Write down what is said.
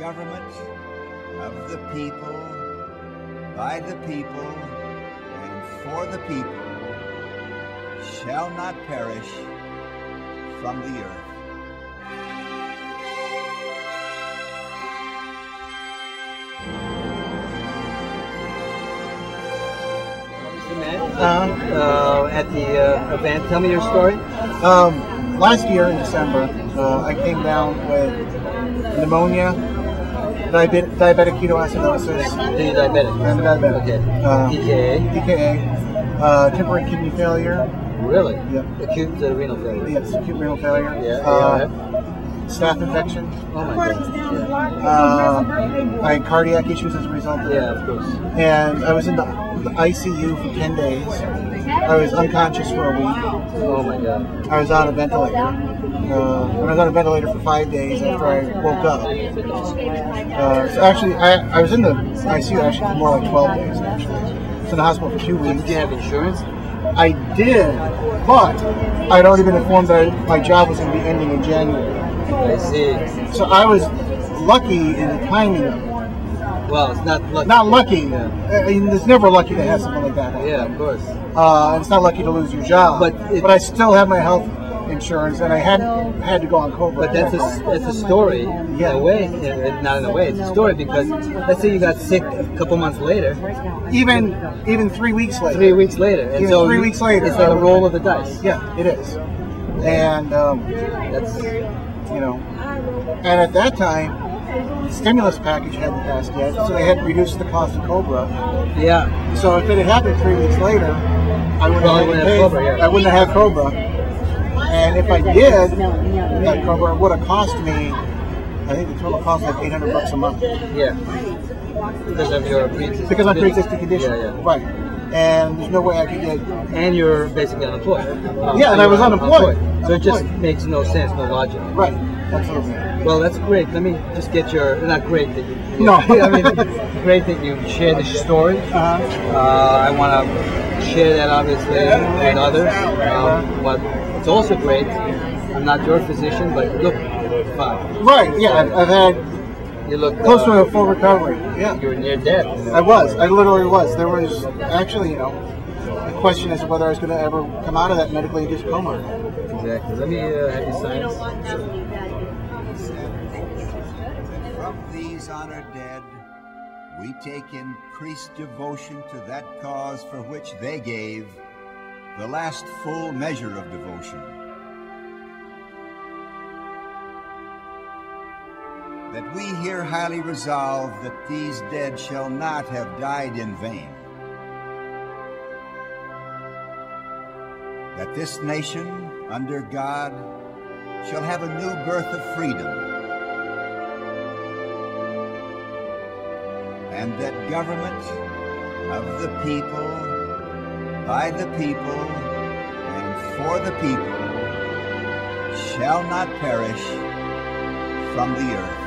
government of the people, by the people, and for the people shall not perish from the earth. At the event, tell me your story. Last year in December, I came down with pneumonia, diabetic ketoacidosis. Diabetic. I'm diabetic. Okay. DKA, temporary kidney failure. Really? Yeah. Acute renal failure. Yes, acute renal failure. Yeah. Staph infection. Oh my God. I had cardiac issues as a result of it. Yeah, of course. And I was in the ICU for 10 days. I was unconscious for a week. Oh my God. I was on a ventilator. I was on a ventilator for 5 days after I woke up. So actually, I was in the ICU actually for more like 12 days actually. I was in the hospital for 2 weeks. Did you have insurance? I did, but I'd already been informed that my job was going to be ending in January. I see. So I was lucky in the timing of it. Well, it's not lucky. Not lucky. Yeah. I mean, it's never lucky to have something like that happen. Yeah, of course. And it's not lucky to lose your job. But I still have my health insurance, and I had to go on COBRA. But that's a story in a way. Not in a way. It's a story because let's say you got sick a couple months later. Even 3 weeks later. 3 weeks later. And even so 3 weeks later. It's like a roll of the dice. Yeah, it is. And That's and at that time, the stimulus package hadn't passed yet, so they had reduced the cost of COBRA. Yeah. So if it had happened 3 weeks later, I wouldn't have COBRA, yeah. I wouldn't have had COBRA. And if I did have COBRA, it would have cost me, I think the total cost was like $800 a month. Yeah. Because of your pre-existing Because of my pre-existing condition. Yeah, yeah. Right. And there's no way I could get... And you're basically unemployed. Yeah, and I was unemployed. So it just makes no sense, no logic. Right. Absolutely. Well, that's great. Let me just get your... Not great that you... No. I mean, great that you shared this story. I want to share that, obviously, with others. But it's also great. I'm not your physician, but you look fine. Right, yeah. I've had... You look close to a full recovery. Yeah. You were near death. I was. I literally was. There was actually, a question as to whether I was going to ever come out of that medically induced coma. Exactly. Let me have you sign this. From these honored dead, we take increased devotion to that cause for which they gave the last full measure of devotion. That we here highly resolve that these dead shall not have died in vain. That this nation, under God, shall have a new birth of freedom. And that government of the people, by the people, and for the people shall not perish from the earth.